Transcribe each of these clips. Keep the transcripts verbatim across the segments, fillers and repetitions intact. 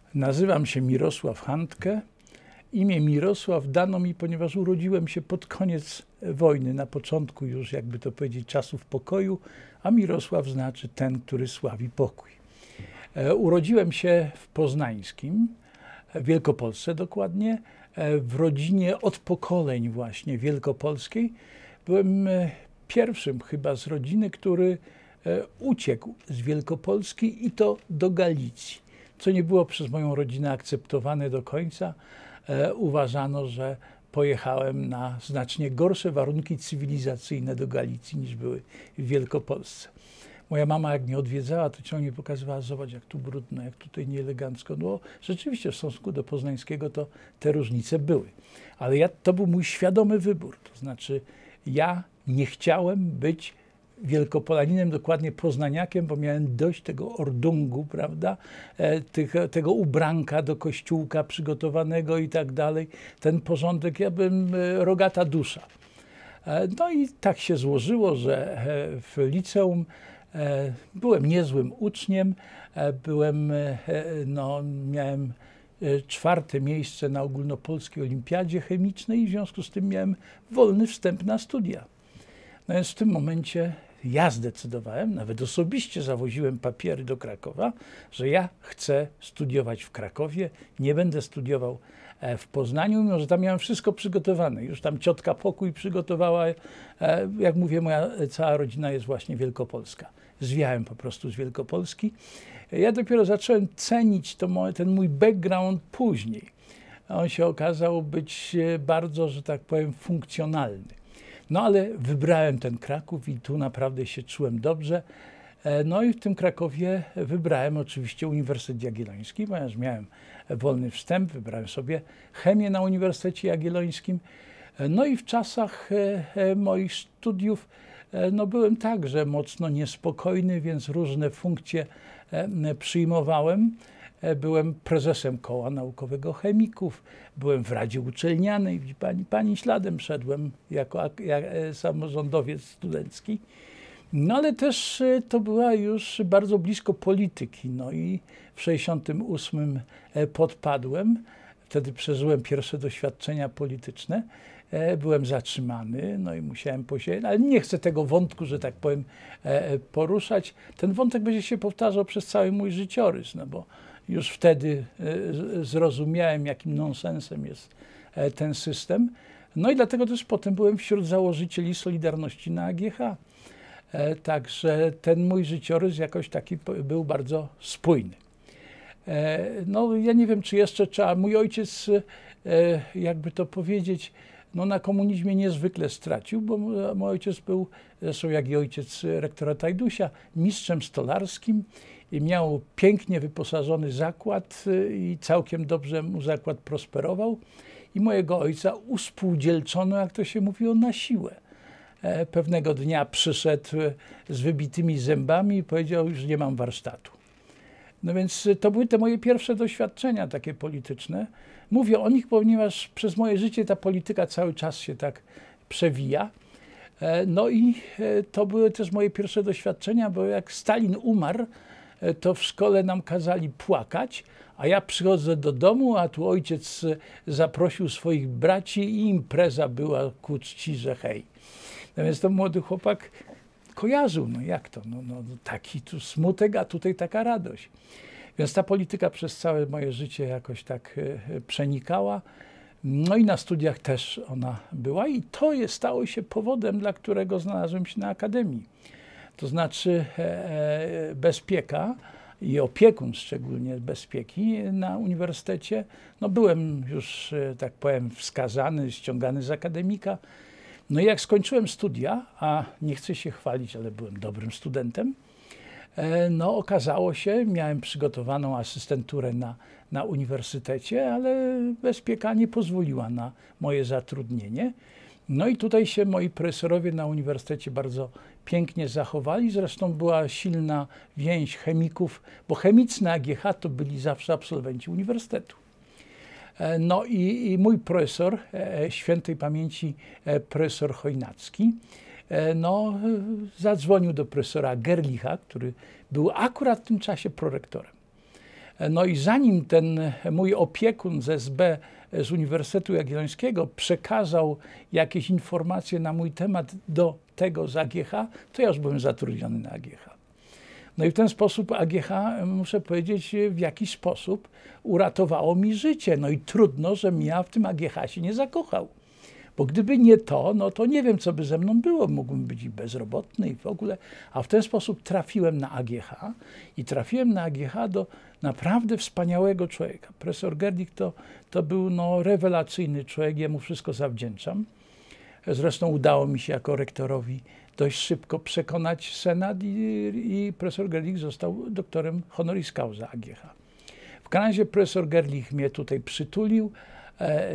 Nazywam się Mirosław Handke. Imię Mirosław dano mi, ponieważ urodziłem się pod koniec wojny, na początku już, jakby to powiedzieć, czasów pokoju, a Mirosław znaczy ten, który sławi pokój. Urodziłem się w Poznańskim, w Wielkopolsce dokładnie, w rodzinie od pokoleń właśnie wielkopolskiej. Byłem pierwszym chyba z rodziny, który uciekł z Wielkopolski i to do Galicji, co nie było przez moją rodzinę akceptowane do końca. Uważano, że pojechałem na znacznie gorsze warunki cywilizacyjne do Galicji niż były w Wielkopolsce. Moja mama jak mnie odwiedzała, to ciągle pokazywała: zobacz, jak tu brudno, jak tutaj nieelegancko. No rzeczywiście w stosunku do poznańskiego to te różnice były. Ale ja, to był mój świadomy wybór. To znaczy ja nie chciałem być Wielkopolaninem, dokładnie poznaniakiem, bo miałem dość tego ordungu, prawda, e, tych, tego ubranka do kościółka przygotowanego i tak dalej. Ten porządek, ja byłem e, rogata dusza. E, no i tak się złożyło, że e, w liceum e, byłem niezłym uczniem, e, byłem, e, no, miałem e, czwarte miejsce na ogólnopolskiej olimpiadzie chemicznej i w związku z tym miałem wolny wstęp na studia. No więc w tym momencie ja zdecydowałem, nawet osobiście zawoziłem papiery do Krakowa, że ja chcę studiować w Krakowie, nie będę studiował w Poznaniu, mimo że tam miałem wszystko przygotowane. Już tam ciotka pokój przygotowała, jak mówię, moja cała rodzina jest właśnie wielkopolska. Zwiałem po prostu z Wielkopolski. Ja dopiero zacząłem cenić to, ten mój background później. On się okazał być bardzo, że tak powiem, funkcjonalny. No ale wybrałem ten Kraków i tu naprawdę się czułem dobrze. No i w tym Krakowie wybrałem oczywiście Uniwersytet Jagielloński, ponieważ miałem wolny wstęp, wybrałem sobie chemię na Uniwersytecie Jagiellońskim. No i w czasach moich studiów no byłem także mocno niespokojny, więc różne funkcje przyjmowałem. Byłem prezesem Koła Naukowego Chemików, byłem w Radzie Uczelnianej, pani, pani śladem szedłem jako jak, samorządowiec studencki. No ale też to była już bardzo blisko polityki. No i w sześćdziesiątym ósmym podpadłem, wtedy przeżyłem pierwsze doświadczenia polityczne. Byłem zatrzymany, no i musiałem posiedzieć, ale nie chcę tego wątku, że tak powiem, poruszać. Ten wątek będzie się powtarzał przez cały mój życiorys, no bo już wtedy zrozumiałem, jakim nonsensem jest ten system. No i dlatego też potem byłem wśród założycieli Solidarności na A G H. Także ten mój życiorys jakoś taki był bardzo spójny. No ja nie wiem, czy jeszcze trzeba. Mój ojciec, jakby to powiedzieć, no na komunizmie niezwykle stracił, bo mój ojciec był, zresztą jak i ojciec rektora Tajdusia, mistrzem stolarskim i miał pięknie wyposażony zakład i całkiem dobrze mu zakład prosperował. I mojego ojca uspółdzielczono, jak to się mówiło, na siłę. Pewnego dnia przyszedł z wybitymi zębami i powiedział: już nie mam warsztatu. No więc to były te moje pierwsze doświadczenia takie polityczne. Mówię o nich, ponieważ przez moje życie ta polityka cały czas się tak przewija. No i to były też moje pierwsze doświadczenia, bo jak Stalin umarł, to w szkole nam kazali płakać, a ja przychodzę do domu, a tu ojciec zaprosił swoich braci i impreza była ku czci, że hej. No więc to młody chłopak kojarzył, no jak to, no, no taki tu smutek, a tutaj taka radość. Więc ta polityka przez całe moje życie jakoś tak e, przenikała. No i na studiach też ona była i to jest, stało się powodem, dla którego znalazłem się na akademii. To znaczy e, bezpieka i opiekun szczególnie bezpieki na uniwersytecie. No byłem już, e, tak powiem, wskazany, ściągany z akademika. No i jak skończyłem studia, a nie chcę się chwalić, ale byłem dobrym studentem, no okazało się, miałem przygotowaną asystenturę na, na uniwersytecie, ale bezpieka nie pozwoliła na moje zatrudnienie. No i tutaj się moi profesorowie na uniwersytecie bardzo pięknie zachowali. Zresztą była silna więź chemików, bo chemicy na A G H to byli zawsze absolwenci uniwersytetu. No i, i mój profesor, e, świętej pamięci e, profesor Chojnacki, e, no, zadzwonił do profesora Gerlicha, który był akurat w tym czasie prorektorem. No i zanim ten mój opiekun z S B z Uniwersytetu Jagiellońskiego przekazał jakieś informacje na mój temat do tego z A G H, to ja już byłem zatrudniony na A G H. No i w ten sposób A G H, muszę powiedzieć, w jakiś sposób uratowało mi życie. No i trudno, żebym ja w tym A G H się nie zakochał. Bo gdyby nie to, no to nie wiem, co by ze mną było. Mógłbym być i bezrobotny i w ogóle. A w ten sposób trafiłem na A G H i trafiłem na A G H do naprawdę wspaniałego człowieka. Profesor Gerlich to, to był no, rewelacyjny człowiek, jemu wszystko zawdzięczam. Zresztą udało mi się jako rektorowi dość szybko przekonać Senat i, i profesor Gerlich został doktorem honoris causa A G H. W każdym razie profesor Gerlich mnie tutaj przytulił. E,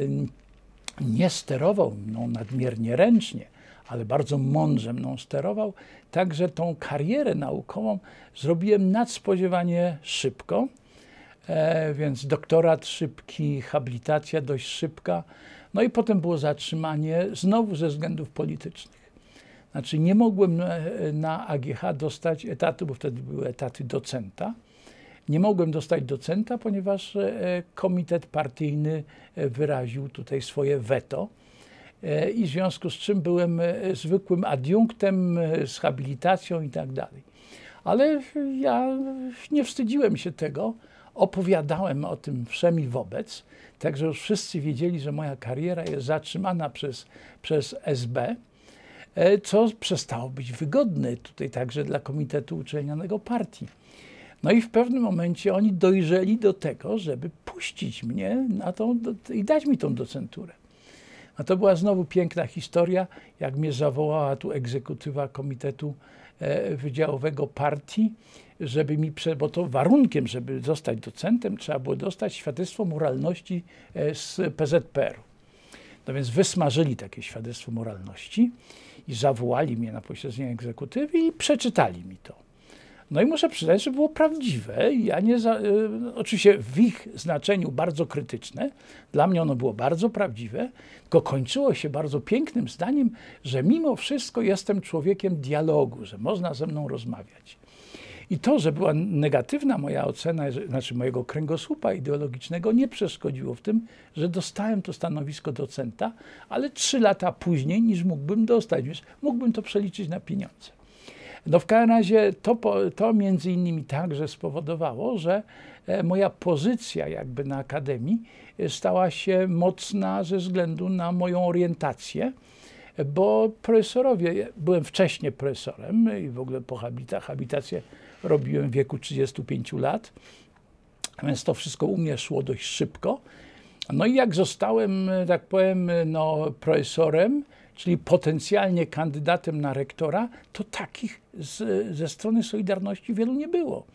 nie sterował mną nadmiernie ręcznie, ale bardzo mądrze mną sterował, także tą karierę naukową zrobiłem nadspodziewanie szybko, e, więc doktorat szybki, habilitacja dość szybka, no i potem było zatrzymanie znowu ze względów politycznych. Znaczy nie mogłem na A G H dostać etatu, bo wtedy były etaty docenta. Nie mogłem dostać docenta, ponieważ komitet partyjny wyraził tutaj swoje weto i w związku z czym byłem zwykłym adiunktem z habilitacją i tak dalej. Ale ja nie wstydziłem się tego, opowiadałem o tym wszem i wobec, także już wszyscy wiedzieli, że moja kariera jest zatrzymana przez, przez S B, co przestało być wygodne tutaj także dla Komitetu Uczelnianego Partii. No i w pewnym momencie oni dojrzeli do tego, żeby puścić mnie na tą i dać mi tą docenturę. A to była znowu piękna historia, jak mnie zawołała tu egzekutywa Komitetu Wydziałowego Partii, żeby mi, bo to warunkiem, żeby zostać docentem, trzeba było dostać świadectwo moralności z P Z P R u. No więc wysmażyli takie świadectwo moralności i zawołali mnie na posiedzenie egzekutywy i przeczytali mi to. No i muszę przyznać, że było prawdziwe. Ja nie za, y, oczywiście w ich znaczeniu bardzo krytyczne. Dla mnie ono było bardzo prawdziwe, tylko kończyło się bardzo pięknym zdaniem, że mimo wszystko jestem człowiekiem dialogu, że można ze mną rozmawiać. I to, że była negatywna moja ocena, znaczy mojego kręgosłupa ideologicznego, nie przeszkodziło w tym, że dostałem to stanowisko docenta, ale trzy lata później niż mógłbym dostać, więc mógłbym to przeliczyć na pieniądze. No w każdym razie to, to między innymi także spowodowało, że moja pozycja jakby na akademii stała się mocna ze względu na moją orientację, bo profesorowie, byłem wcześniej profesorem i w ogóle po habilitację robiłem w wieku trzydziestu pięciu lat, więc to wszystko u mnie szło dość szybko. No i jak zostałem, tak powiem, no, profesorem, czyli potencjalnie kandydatem na rektora, to takich z, ze strony Solidarności wielu nie było.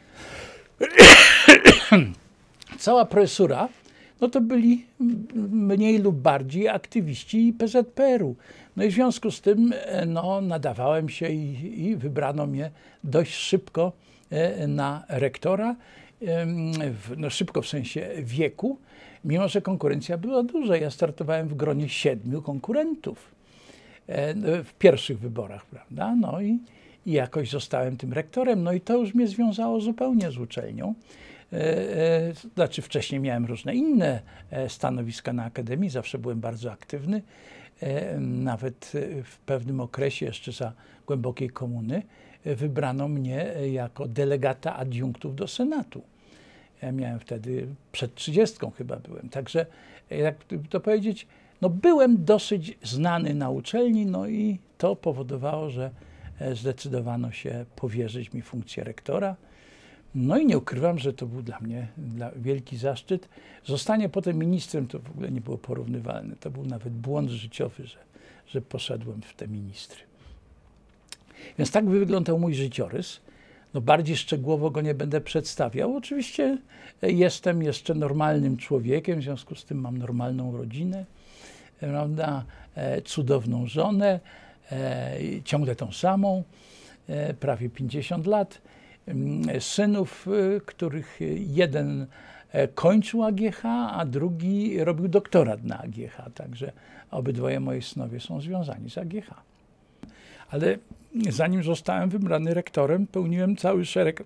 Cała profesura, no to byli mniej lub bardziej aktywiści P Z P R u. No i w związku z tym no, nadawałem się i, i wybrano mnie dość szybko na rektora, no szybko w sensie wieku, mimo że konkurencja była duża. Ja startowałem w gronie siedmiu konkurentów w pierwszych wyborach, prawda? No i, i jakoś zostałem tym rektorem. No i to już mnie związało zupełnie z uczelnią. Znaczy wcześniej miałem różne inne stanowiska na akademii, zawsze byłem bardzo aktywny. Nawet w pewnym okresie, jeszcze za głębokiej komuny, wybrano mnie jako delegata adiunktów do Senatu. Ja miałem wtedy przed trzydziestką chyba byłem. Także, jak to powiedzieć, no byłem dosyć znany na uczelni, no i to powodowało, że zdecydowano się powierzyć mi funkcję rektora. No i nie ukrywam, że to był dla mnie dla, wielki zaszczyt. Zostanie potem ministrem to w ogóle nie było porównywalne. To był nawet błąd życiowy, że, że poszedłem w te ministry. Więc tak by wyglądał mój życiorys. No bardziej szczegółowo go nie będę przedstawiał. Oczywiście jestem jeszcze normalnym człowiekiem, w związku z tym mam normalną rodzinę, prawda? Cudowną żonę, ciągle tą samą, prawie pięćdziesiąt lat. Synów, których jeden kończył A G H, a drugi robił doktorat na A G H. Także obydwoje moi synowie są związani z A G H. Ale zanim zostałem wybrany rektorem, pełniłem cały szereg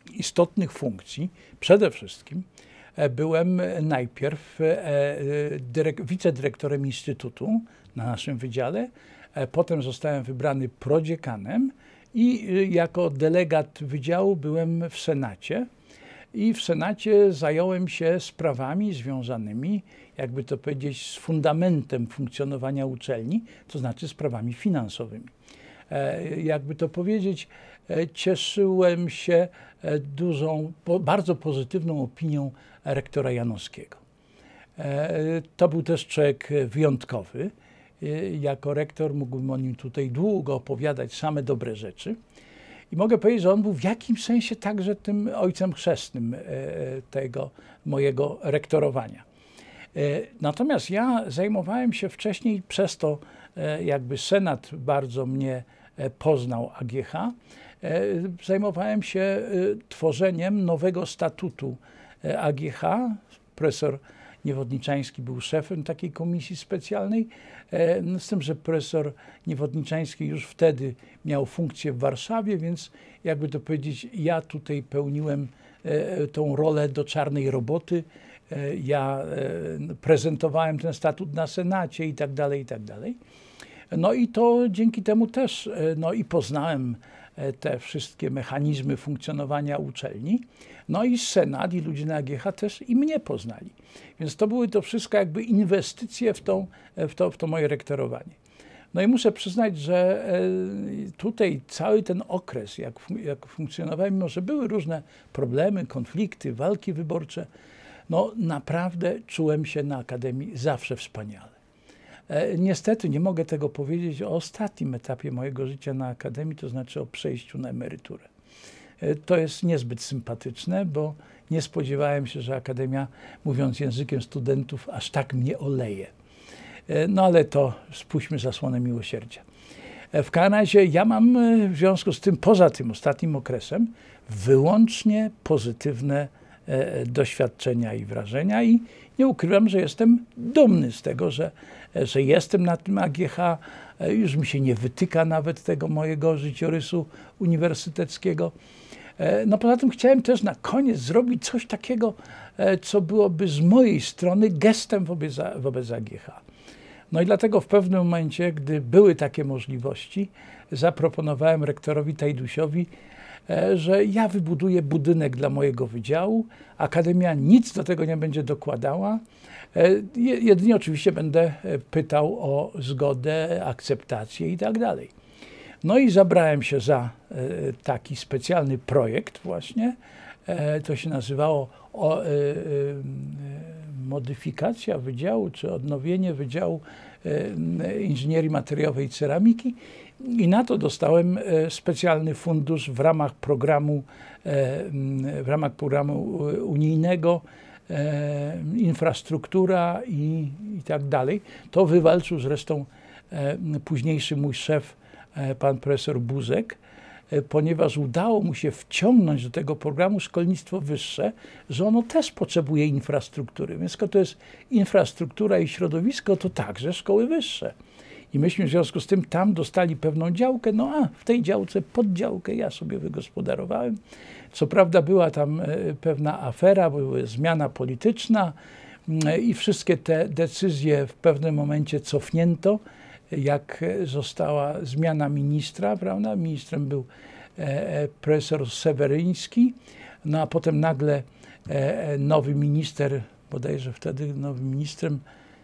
istotnych funkcji. Przede wszystkim byłem najpierw wicedyrektorem instytutu na naszym wydziale, potem zostałem wybrany prodziekanem i jako delegat wydziału byłem w Senacie. I w Senacie zająłem się sprawami związanymi, jakby to powiedzieć, z fundamentem funkcjonowania uczelni, to znaczy sprawami finansowymi. Jakby to powiedzieć, cieszyłem się dużą, bardzo pozytywną opinią rektora Janowskiego. To był też człowiek wyjątkowy. Jako rektor mógłbym o nim tutaj długo opowiadać same dobre rzeczy. I mogę powiedzieć, że on był w jakimś sensie także tym ojcem chrzestnym tego mojego rektorowania. Natomiast ja zajmowałem się wcześniej, przez to jakby Senat bardzo mnie poznał A G H, zajmowałem się tworzeniem nowego statutu A G H. Profesor Niewodniczański był szefem takiej komisji specjalnej, z tym, że profesor Niewodniczański już wtedy miał funkcję w Warszawie, więc jakby to powiedzieć, ja tutaj pełniłem tą rolę do czarnej roboty. Ja prezentowałem ten statut na Senacie i tak dalej, i tak dalej. No i to dzięki temu też, no i poznałem te wszystkie mechanizmy funkcjonowania uczelni. No i Senat i ludzie na A G H też i mnie poznali. Więc to były to wszystko jakby inwestycje w, tą, w, to, w to moje rektorowanie. No i muszę przyznać, że tutaj cały ten okres, jak, jak funkcjonowałem, mimo że były różne problemy, konflikty, walki wyborcze, no naprawdę czułem się na Akademii zawsze wspaniale. Niestety nie mogę tego powiedzieć o ostatnim etapie mojego życia na Akademii, to znaczy o przejściu na emeryturę. To jest niezbyt sympatyczne, bo nie spodziewałem się, że Akademia, mówiąc językiem studentów, aż tak mnie oleje. No ale to spuśćmy zasłonę miłosierdzia. W każdym razie ja mam w związku z tym, poza tym ostatnim okresem, wyłącznie pozytywne doświadczenia i wrażenia i nie ukrywam, że jestem dumny z tego, że, że jestem na tym A G H. Już mi się nie wytyka nawet tego mojego życiorysu uniwersyteckiego. No poza tym chciałem też na koniec zrobić coś takiego, co byłoby z mojej strony gestem wobec, wobec A G H. No i dlatego w pewnym momencie, gdy były takie możliwości, zaproponowałem rektorowi Tajdusiowi, że ja wybuduję budynek dla mojego wydziału. Akademia nic do tego nie będzie dokładała. Jedynie oczywiście będę pytał o zgodę, akceptację i tak dalej. No i zabrałem się za taki specjalny projekt właśnie. To się nazywało o, y, y, modyfikacja wydziału, czy odnowienie Wydziału y, Inżynierii Materiałowej i Ceramiki. I na to dostałem specjalny fundusz w ramach programu, w ramach programu unijnego, infrastruktura i, i tak dalej. To wywalczył zresztą późniejszy mój szef, pan profesor Buzek, ponieważ udało mu się wciągnąć do tego programu szkolnictwo wyższe, że ono też potrzebuje infrastruktury. Więc skoro to jest infrastruktura i środowisko, to także szkoły wyższe. I myśmy w związku z tym tam dostali pewną działkę, no a w tej działce poddziałkę ja sobie wygospodarowałem. Co prawda była tam pewna afera, była zmiana polityczna i wszystkie te decyzje w pewnym momencie cofnięto, jak została zmiana ministra, prawda? Ministrem był e, profesor Seweryński, no a potem nagle e, nowy minister, bodajże wtedy nowym ministrem,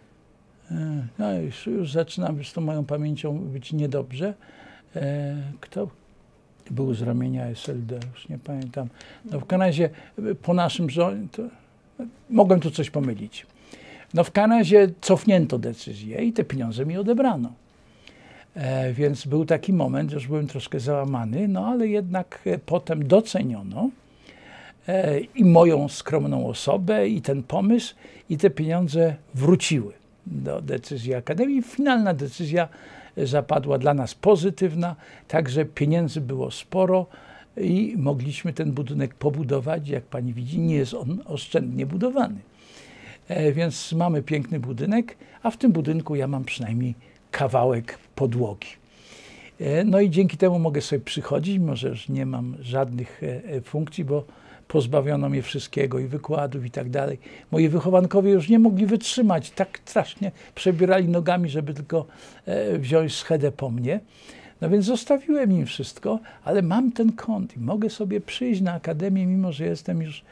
e, no już, już zaczynam z tą moją pamięcią być niedobrze. E, kto był z ramienia S L D, już nie pamiętam. No w każdym razie po naszym rządzie, to, mogłem tu coś pomylić. No w każdym razie cofnięto decyzję i te pieniądze mi odebrano. E, więc był taki moment, już byłem troszkę załamany, no ale jednak e, potem doceniono e, i moją skromną osobę, i ten pomysł, i te pieniądze wróciły do decyzji Akademii. Finalna decyzja zapadła dla nas pozytywna, także pieniędzy było sporo i mogliśmy ten budynek pobudować. Jak pani widzi, nie jest on oszczędnie budowany. E, więc mamy piękny budynek, a w tym budynku ja mam przynajmniej kawałek podłogi. No i dzięki temu mogę sobie przychodzić, mimo że już nie mam żadnych funkcji, bo pozbawiono mnie wszystkiego i wykładów i tak dalej. Moi wychowankowie już nie mogli wytrzymać, tak strasznie przebierali nogami, żeby tylko wziąć schedę po mnie. No więc zostawiłem im wszystko, ale mam ten kąt i mogę sobie przyjść na akademię, mimo że jestem już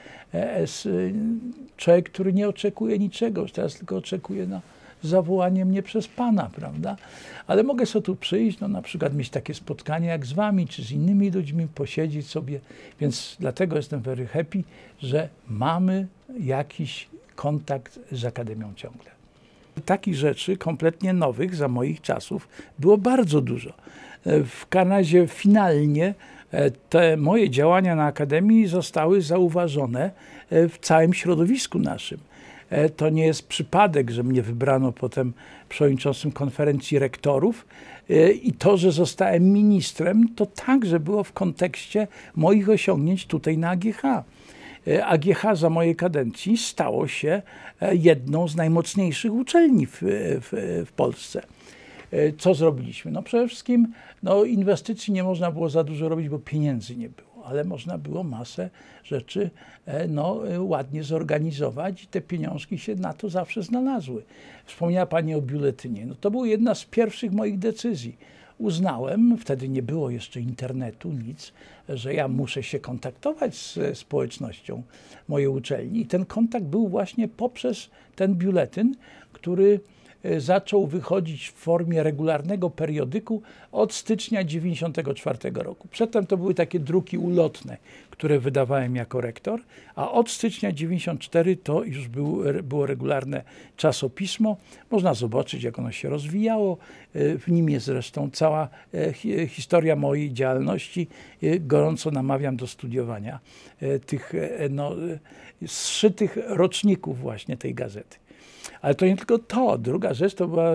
człowiek, który nie oczekuje niczego, już teraz tylko oczekuje na zawołanie mnie przez Pana, prawda? Ale mogę sobie tu przyjść, no na przykład mieć takie spotkanie jak z wami, czy z innymi ludźmi, posiedzieć sobie, więc dlatego jestem very happy, że mamy jakiś kontakt z Akademią ciągle. Takich rzeczy kompletnie nowych za moich czasów było bardzo dużo. W Kanadzie finalnie te moje działania na Akademii zostały zauważone w całym środowisku naszym. To nie jest przypadek, że mnie wybrano potem przewodniczącym konferencji rektorów i to, że zostałem ministrem, to także było w kontekście moich osiągnięć tutaj na A G H. A G H za mojej kadencji stało się jedną z najmocniejszych uczelni w, w, w Polsce. Co zrobiliśmy? No przede wszystkim no, inwestycji nie można było za dużo robić, bo pieniędzy nie było, ale można było masę rzeczy no, ładnie zorganizować i te pieniążki się na to zawsze znalazły. Wspomniała Pani o biuletynie. No, to była jedna z pierwszych moich decyzji. Uznałem, wtedy nie było jeszcze internetu, nic, że ja muszę się kontaktować z społecznością mojej uczelni. I ten kontakt był właśnie poprzez ten biuletyn, który zaczął wychodzić w formie regularnego periodyku od stycznia dziewięćdziesiątego czwartego roku. Przedtem to były takie druki ulotne, które wydawałem jako rektor, a od stycznia dziewięćdziesiątego czwartego to już był, było regularne czasopismo. Można zobaczyć, jak ono się rozwijało. W nim jest zresztą cała historia mojej działalności. Gorąco namawiam do studiowania tych no, zszytych roczników właśnie tej gazety. Ale to nie tylko to. Druga rzecz to była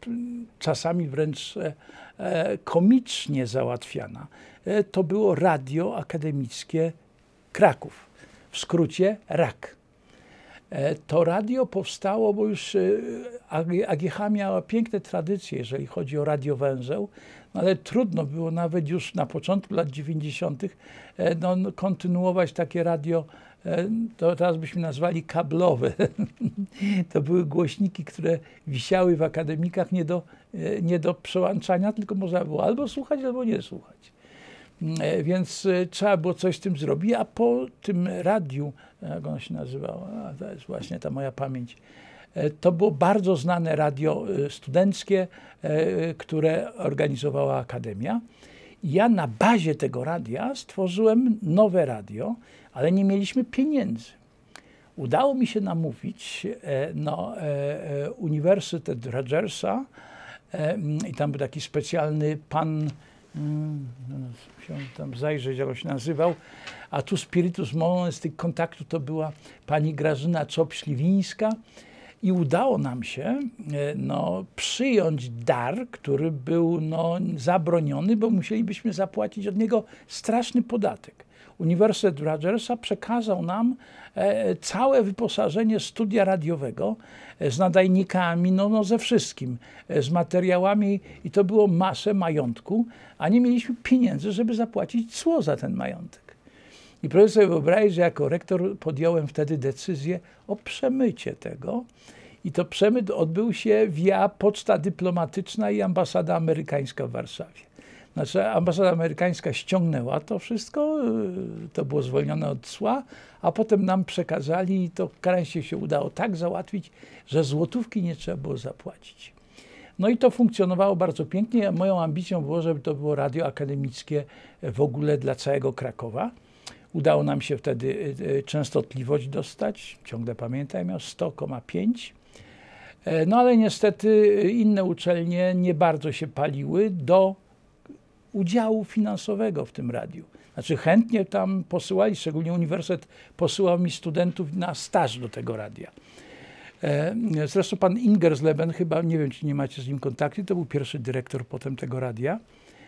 czasami wręcz e, komicznie załatwiana. E, to było Radio Akademickie Kraków, w skrócie rak. E, to radio powstało, bo już e, A G H miała piękne tradycje, jeżeli chodzi o radiowęzeł, no ale trudno było nawet już na początku lat dziewięćdziesiątych E, no, kontynuować takie radio, to teraz byśmy nazwali kablowe. To były głośniki, które wisiały w akademikach nie do, nie do przełączania, tylko można było albo słuchać, albo nie słuchać. Więc trzeba było coś z tym zrobić, a po tym radiu, jak ono się nazywało, a to jest właśnie ta moja pamięć, to było bardzo znane radio studenckie, które organizowała Akademia. Ja na bazie tego radia stworzyłem nowe radio, ale nie mieliśmy pieniędzy. Udało mi się namówić no, Uniwersytet Rodgersa i tam był taki specjalny pan, musiałem tam zajrzeć, jak on się nazywał, a tu spiritus mons z tych kontaktów to była pani Grażyna Czop-Śliwińska. I udało nam się no, przyjąć dar, który był no, zabroniony, bo musielibyśmy zapłacić od niego straszny podatek. Uniwersytet Rodgersa przekazał nam e, całe wyposażenie studia radiowego e, z nadajnikami, no, no ze wszystkim, e, z materiałami i to było masę majątku, a nie mieliśmy pieniędzy, żeby zapłacić cło za ten majątek. I proszę sobie wyobrazić, że jako rektor podjąłem wtedy decyzję o przemycie tego. I to przemyt odbył się via poczta dyplomatyczna i ambasada amerykańska w Warszawie. Znaczy ambasada amerykańska ściągnęła to wszystko, to było zwolnione od cła, a potem nam przekazali i to Karensie się udało tak załatwić, że złotówki nie trzeba było zapłacić. No i to funkcjonowało bardzo pięknie. Moją ambicją było, żeby to było radio akademickie w ogóle dla całego Krakowa. Udało nam się wtedy częstotliwość dostać, ciągle pamiętam, miał sto przecinek pięć. No ale niestety inne uczelnie nie bardzo się paliły do udziału finansowego w tym radiu. Znaczy chętnie tam posyłali, szczególnie uniwersytet posyłał mi studentów na staż do tego radia. Zresztą pan Ingersleben, chyba, nie wiem, czy nie macie z nim kontaktu, to był pierwszy dyrektor potem tego radia.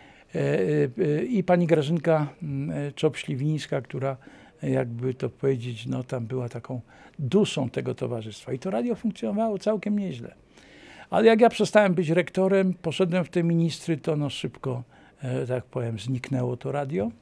I pani Grażynka Czop-Śliwińska, która, jakby to powiedzieć, no tam była taką duszą tego towarzystwa. I to radio funkcjonowało całkiem nieźle. Ale jak ja przestałem być rektorem, poszedłem w te ministry, to no szybko tak powiem, zniknęło to radio.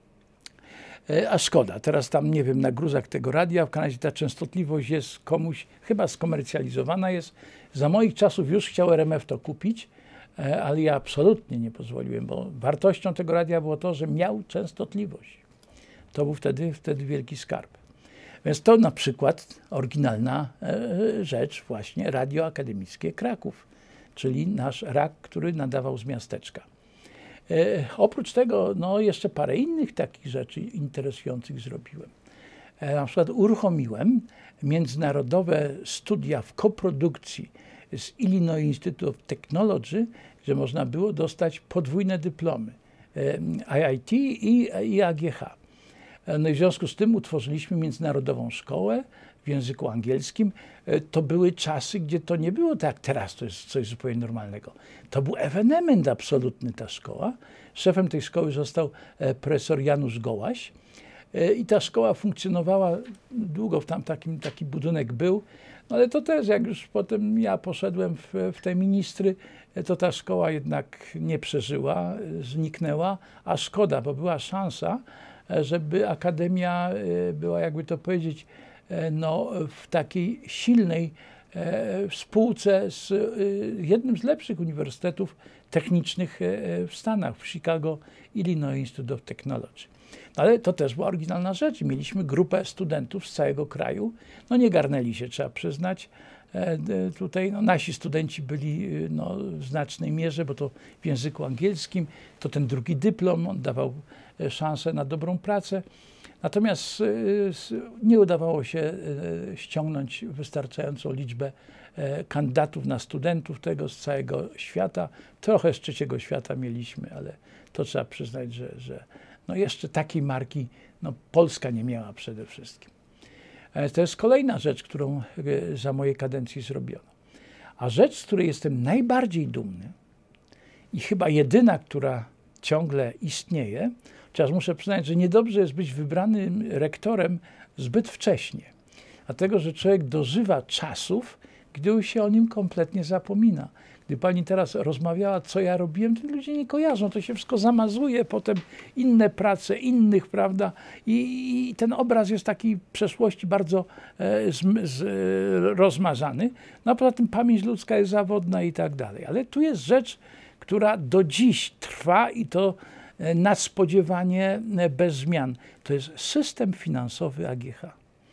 A szkoda, teraz tam, nie wiem, na gruzach tego radia, w każdym razie ta częstotliwość jest komuś, chyba skomercjalizowana jest. Za moich czasów już chciał R M F to kupić, ale ja absolutnie nie pozwoliłem, bo wartością tego radia było to, że miał częstotliwość. To był wtedy, wtedy wielki skarb. Więc to na przykład oryginalna rzecz, właśnie Radio Akademickie Kraków, czyli nasz rak, który nadawał z miasteczka. E, oprócz tego, no jeszcze parę innych takich rzeczy interesujących zrobiłem. E, na przykład uruchomiłem międzynarodowe studia w koprodukcji z Illinois Institute of Technology, gdzie można było dostać podwójne dyplomy, e, I I T i, i A G H. E, no i w związku z tym utworzyliśmy międzynarodową szkołę w języku angielskim. E, to były czasy, gdzie to nie było tak jak teraz, to jest coś zupełnie normalnego. To był ewenement absolutny ta szkoła. Szefem tej szkoły został e, profesor Janusz Gołaś. E, I ta szkoła funkcjonowała długo, tam takim, taki budynek był. No ale to też, jak już potem ja poszedłem w, w te ministry, to ta szkoła jednak nie przeżyła, zniknęła, a szkoda, bo była szansa, żeby Akademia była, jakby to powiedzieć, no, w takiej silnej spółce z jednym z lepszych uniwersytetów technicznych w Stanach, w Chicago, Illinois Institute of Technology. Ale to też była oryginalna rzecz. Mieliśmy grupę studentów z całego kraju. No nie garnęli się, trzeba przyznać. Tutaj no, nasi studenci byli no, w znacznej mierze, bo to w języku angielskim, to ten drugi dyplom, on dawał szansę na dobrą pracę. Natomiast nie udawało się ściągnąć wystarczającą liczbę kandydatów na studentów tego z całego świata. Trochę z trzeciego świata mieliśmy, ale to trzeba przyznać, że, że no jeszcze takiej marki no, Polska nie miała przede wszystkim. To jest kolejna rzecz, którą za mojej kadencji zrobiono. A rzecz, z której jestem najbardziej dumny i chyba jedyna, która ciągle istnieje, chociaż muszę przyznać, że niedobrze jest być wybranym rektorem zbyt wcześnie, dlatego że człowiek dożywa czasów, gdy już się o nim kompletnie zapomina. Gdy pani teraz rozmawiała, co ja robiłem, to ludzie nie kojarzą, to się wszystko zamazuje, potem inne prace, innych, prawda? I, i ten obraz jest taki w przeszłości bardzo e, z, z, e, rozmazany. No a poza tym pamięć ludzka jest zawodna i tak dalej. Ale tu jest rzecz, która do dziś trwa i to e, nadspodziewanie e, bez zmian. To jest system finansowy A G H.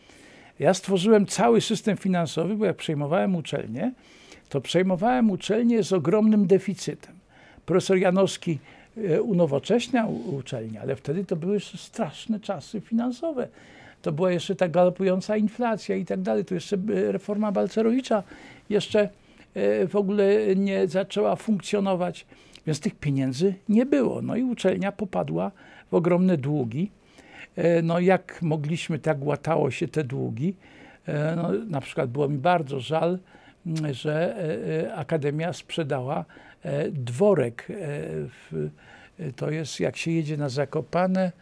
Ja stworzyłem cały system finansowy, bo jak przejmowałem uczelnię, to przejmowałem uczelnię z ogromnym deficytem. Profesor Janowski unowocześniał uczelnię, ale wtedy to były straszne czasy finansowe. To była jeszcze ta galopująca inflacja i tak dalej. To jeszcze reforma Balcerowicza jeszcze w ogóle nie zaczęła funkcjonować, więc tych pieniędzy nie było. No i uczelnia popadła w ogromne długi. No jak mogliśmy, tak łatało się te długi. No, na przykład było mi bardzo żal, że Akademia sprzedała dworek. To jest, jak się jedzie na Zakopane,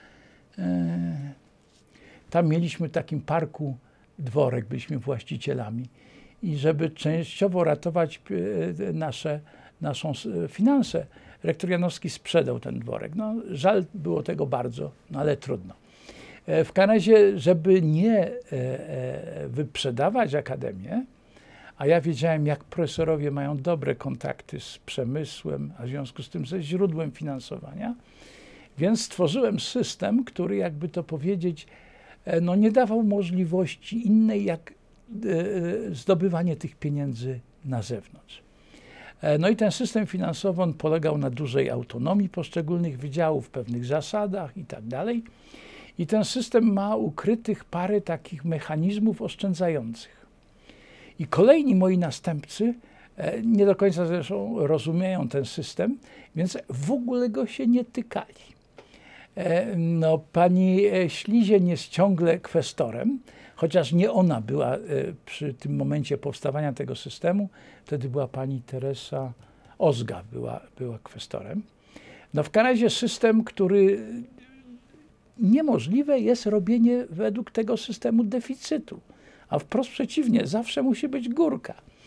tam mieliśmy w takim parku dworek, byliśmy właścicielami. I żeby częściowo ratować nasze, naszą finanse, rektor Janowski sprzedał ten dworek. No, żal było tego bardzo, no ale trudno. W każdym razie, żeby nie wyprzedawać Akademię, a ja wiedziałem, jak profesorowie mają dobre kontakty z przemysłem, a w związku z tym ze źródłem finansowania, więc stworzyłem system, który, jakby to powiedzieć, no nie dawał możliwości innej, jak zdobywanie tych pieniędzy na zewnątrz. No i ten system finansowy, on polegał na dużej autonomii poszczególnych wydziałów, pewnych zasadach i tak dalej. I ten system ma ukrytych parę takich mechanizmów oszczędzających. I kolejni moi następcy nie do końca zresztą rozumieją ten system, więc w ogóle go się nie tykali. No, pani Ślizień jest ciągle kwestorem, chociaż nie ona była przy tym momencie powstawania tego systemu, wtedy była pani Teresa Ozga, była, była kwestorem. No w każdym razie system, który niemożliwe jest robienie według tego systemu deficytu, a wprost przeciwnie, zawsze musi być górka.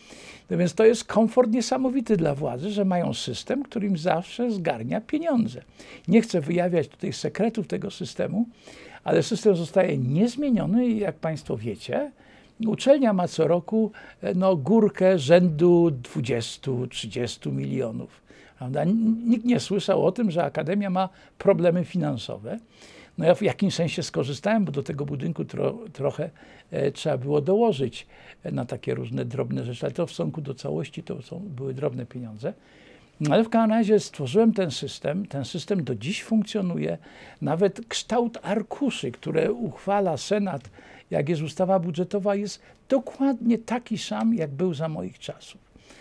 No więc to jest komfort niesamowity dla władzy, że mają system, który im zawsze zgarnia pieniądze. Nie chcę wyjawiać tutaj sekretów tego systemu, ale system zostaje niezmieniony i jak Państwo wiecie, uczelnia ma co roku no, górkę rzędu dwudziestu do trzydziestu milionów. Prawda? Nikt nie słyszał o tym, że Akademia ma problemy finansowe. No ja w jakimś sensie skorzystałem, bo do tego budynku tro, trochę e, trzeba było dołożyć na takie różne drobne rzeczy, ale to w stosunku do całości to są, były drobne pieniądze. No ale w każdym razie stworzyłem ten system, ten system do dziś funkcjonuje. Nawet kształt arkuszy, które uchwala Senat, jak jest ustawa budżetowa, jest dokładnie taki sam, jak był za moich czasów.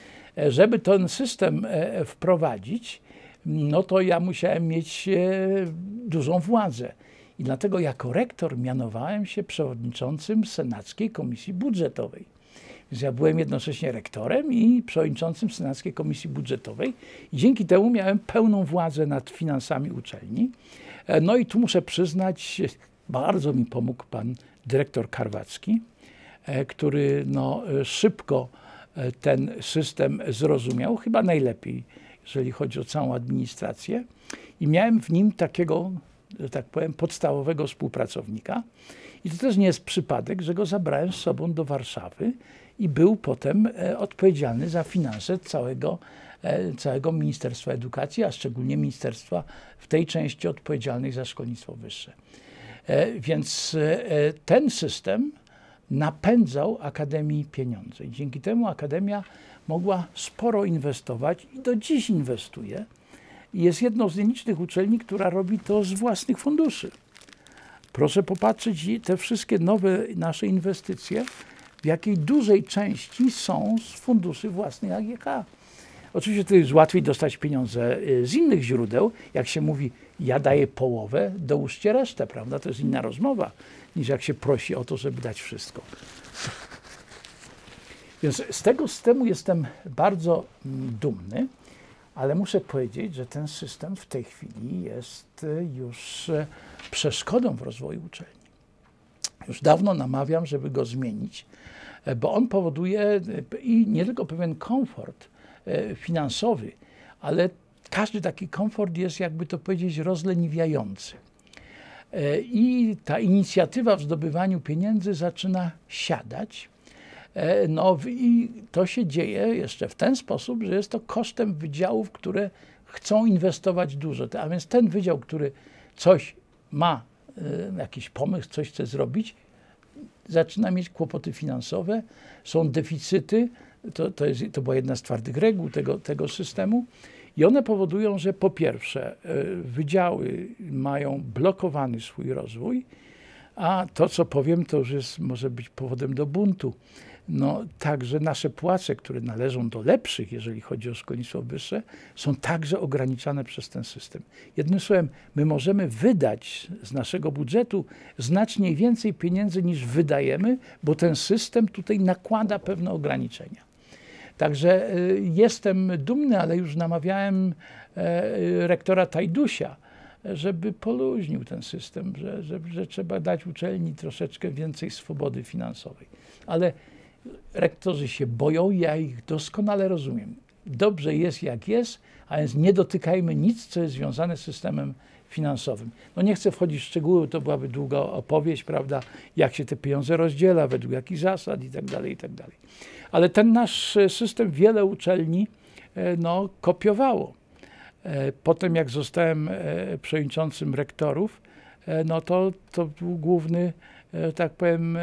E, żeby ten system e, wprowadzić, no to ja musiałem mieć e, dużą władzę. I dlatego jako rektor mianowałem się przewodniczącym Senackiej Komisji Budżetowej. Więc ja byłem jednocześnie rektorem i przewodniczącym Senackiej Komisji Budżetowej. I dzięki temu miałem pełną władzę nad finansami uczelni. E, no i tu muszę przyznać, bardzo mi pomógł pan dyrektor Karwacki, e, który no, szybko e, ten system zrozumiał, chyba najlepiej, jeżeli chodzi o całą administrację. I miałem w nim takiego, że tak powiem, podstawowego współpracownika. I to też nie jest przypadek, że go zabrałem z sobą do Warszawy i był potem e, odpowiedzialny za finanse całego, e, całego Ministerstwa Edukacji, a szczególnie ministerstwa w tej części odpowiedzialnej za szkolnictwo wyższe. E, więc e, ten system napędzał Akademii pieniądze. I dzięki temu Akademia mogła sporo inwestować i do dziś inwestuje. I jest jedną z nielicznych uczelni, która robi to z własnych funduszy. Proszę popatrzeć, te wszystkie nowe nasze inwestycje, w jakiej dużej części są z funduszy własnych A G K. Oczywiście to jest łatwiej dostać pieniądze z innych źródeł. Jak się mówi, ja daję połowę, dołóżcie resztę, prawda? To jest inna rozmowa, niż jak się prosi o to, żeby dać wszystko. Więc z tego systemu jestem bardzo dumny, ale muszę powiedzieć, że ten system w tej chwili jest już przeszkodą w rozwoju uczelni. Już dawno namawiam, żeby go zmienić, bo on powoduje i nie tylko pewien komfort finansowy, ale każdy taki komfort jest, jakby to powiedzieć, rozleniwiający. I ta inicjatywa w zdobywaniu pieniędzy zaczyna siadać. No i to się dzieje jeszcze w ten sposób, że jest to kosztem wydziałów, które chcą inwestować dużo. A więc ten wydział, który coś ma, jakiś pomysł, coś chce zrobić, zaczyna mieć kłopoty finansowe, są deficyty, to, to, jest, to była jedna z twardych reguł tego, tego systemu i one powodują, że po pierwsze wydziały mają blokowany swój rozwój, a to, co powiem, to już jest, może być powodem do buntu. No, także nasze płace, które należą do lepszych, jeżeli chodzi o szkolnictwo wyższe, są także ograniczane przez ten system. Jednym słowem, my możemy wydać z naszego budżetu znacznie więcej pieniędzy niż wydajemy, bo ten system tutaj nakłada pewne ograniczenia. Także y, jestem dumny, ale już namawiałem y, rektora Tajdusia, żeby poluźnił ten system, że, że, że trzeba dać uczelni troszeczkę więcej swobody finansowej. Ale rektorzy się boją, ja ich doskonale rozumiem. Dobrze jest jak jest, a więc nie dotykajmy nic, co jest związane z systemem finansowym. No nie chcę wchodzić w szczegóły, to byłaby długa opowieść, prawda, jak się te pieniądze rozdziela, według jakich zasad i tak dalej, i tak dalej. Ale ten nasz system wiele uczelni no, kopiowało. Potem jak zostałem przewodniczącym rektorów, no to, to był główny, tak powiem,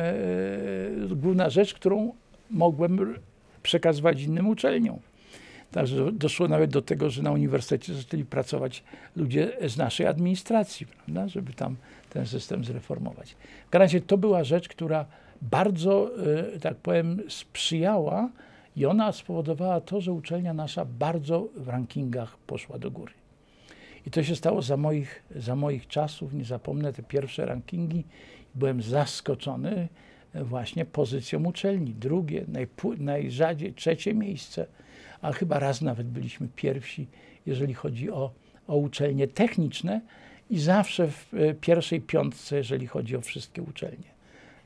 główna rzecz, którą mogłem przekazywać innym uczelniom. Także doszło nawet do tego, że na uniwersytecie zaczęli pracować ludzie z naszej administracji, prawda, żeby tam ten system zreformować. W każdym razie to była rzecz, która bardzo, tak powiem, sprzyjała i ona spowodowała to, że uczelnia nasza bardzo w rankingach poszła do góry. I to się stało za moich, za moich czasów, nie zapomnę te pierwsze rankingi. Byłem zaskoczony właśnie pozycją uczelni. Drugie, najrzadziej trzecie miejsce, a chyba raz nawet byliśmy pierwsi, jeżeli chodzi o, o uczelnie techniczne i zawsze w pierwszej piątce, jeżeli chodzi o wszystkie uczelnie.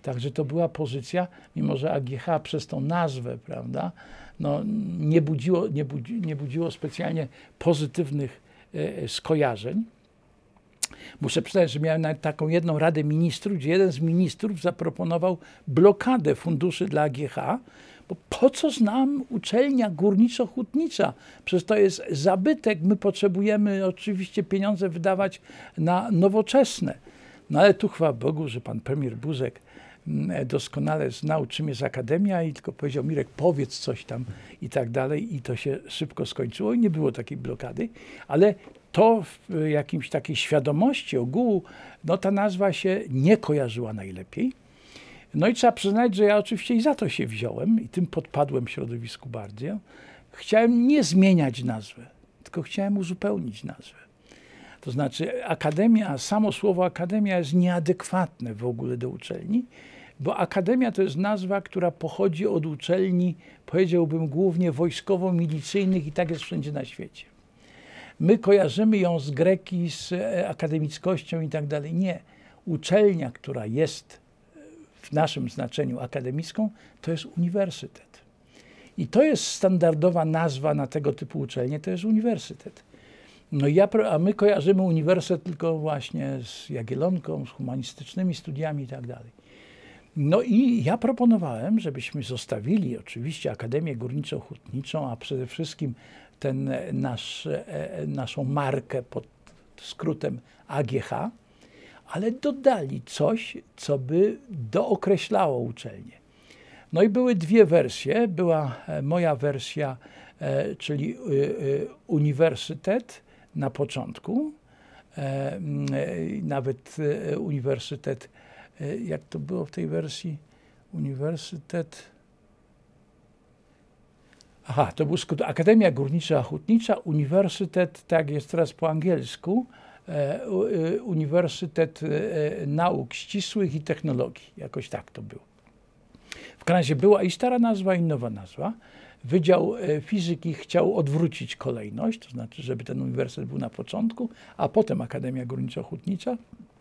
Także to była pozycja, mimo że A G H przez tą nazwę, prawda, no, nie, budziło, nie, budzi, nie budziło specjalnie pozytywnych e, skojarzeń. Muszę przyznać, że miałem nawet taką jedną Radę Ministrów, gdzie jeden z ministrów zaproponował blokadę funduszy dla A G H, bo po co nam uczelnia górniczo-hutnicza? Przecież to jest zabytek, my potrzebujemy oczywiście pieniądze wydawać na nowoczesne. No ale tu chwała Bogu, że pan premier Buzek doskonale znał, czym jest akademia i tylko powiedział: Mirek, powiedz coś tam i tak dalej, i to się szybko skończyło i nie było takiej blokady, ale to w jakimś takiej świadomości ogółu, no ta nazwa się nie kojarzyła najlepiej. No i trzeba przyznać, że ja oczywiście i za to się wziąłem i tym podpadłem środowisku bardziej. Chciałem nie zmieniać nazwy, tylko chciałem uzupełnić nazwę. To znaczy akademia, samo słowo akademia jest nieadekwatne w ogóle do uczelni, bo akademia to jest nazwa, która pochodzi od uczelni, powiedziałbym, głównie wojskowo-milicyjnych i tak jest wszędzie na świecie. My kojarzymy ją z greki, z akademickością i tak dalej. Nie. Uczelnia, która jest w naszym znaczeniu akademicką, to jest uniwersytet. I to jest standardowa nazwa na tego typu uczelnie, to jest uniwersytet. No ja, a my kojarzymy uniwersytet tylko właśnie z Jagiellonką, z humanistycznymi studiami i tak dalej. No i ja proponowałem, żebyśmy zostawili oczywiście Akademię Górniczo-Hutniczą, a przede wszystkim ten nasz, naszą markę pod skrótem A G H, ale dodali coś, co by dookreślało uczelnię. No i były dwie wersje. Była moja wersja, czyli uniwersytet na początku, nawet uniwersytet, jak to było w tej wersji, uniwersytet, aha, to był skrót, Akademia Górnicza-Hutnicza, uniwersytet, tak jest teraz po angielsku, Uniwersytet Nauk Ścisłych i Technologii, jakoś tak to było. W każdym razie była i stara nazwa, i nowa nazwa. Wydział Fizyki chciał odwrócić kolejność, to znaczy, żeby ten uniwersytet był na początku, a potem Akademia Górniczo-Hutnicza.